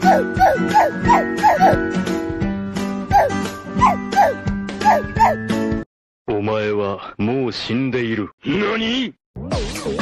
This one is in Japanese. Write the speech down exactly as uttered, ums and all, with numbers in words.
お前はもう死んでいる。何？